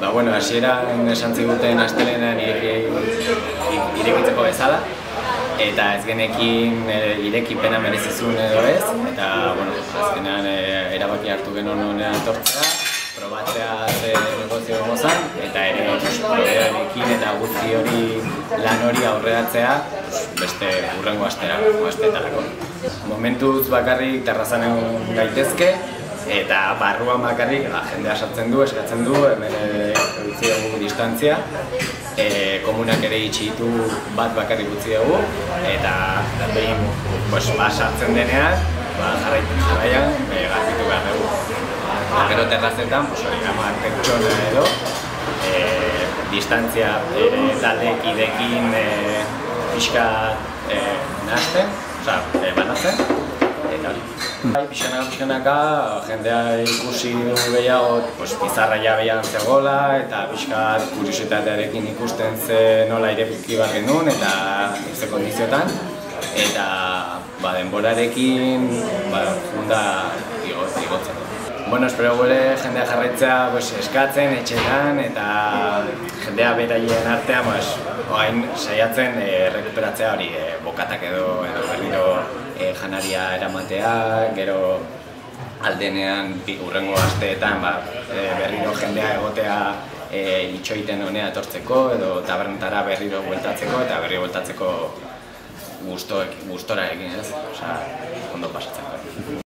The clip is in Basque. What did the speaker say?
Bueno, hasieran esan ziguten astelehenean irekitzeko bezala, eta ez genekin irekipena merezizun edo ez, eta azkenean erabaki hartu genuen honean etortzea, probatzea ze negozio gongo zen, eta ere probearekin eta guzti hori lan hori aurreratzea beste hurrengo asteetarako. Momentuz bakarrik terrazan egon gaitezke, eta barruan bakarrik jendea sartzen du, eskatzen du, hemen utzi dugu distantzia. Komunak ere itxi ditu bat bakarrik utzi dugu, eta behin sartzen denean, jarraian garbitu behar dugu. Gero terrazetan, hamar pertsona edo, distantzia taldekideekin pixka nahasten, banatzen, eta hori. Pixkanaka jendea ikusi du gehiago pizarra behian zegoela eta pixkat kuriositatearekin ikusten ze nola ireki behar genuen eta ze kondiziotan, eta denborarekin funda igotzen. Espero gure jendea jarraitzea eskatzen, etxetan, eta jendea beraien artean orain saiatzen rekuperatzea hori bokatak edo berriro janaria eramatea, gero aldenean hurrengo asteetan berriro jendea egotea itxoiten honea etortzeko edo tabernetara berriro bueltatzeko eta berriro bueltatzeko gustorarekin, ondo pasatzeko.